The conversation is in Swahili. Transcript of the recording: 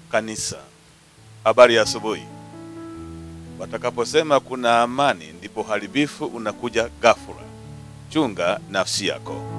kanisa. Habari ya asubuhi. Watakaposema kuna amani, ndipo uharibifu unakuja ghafla. Chunga nafsi yako.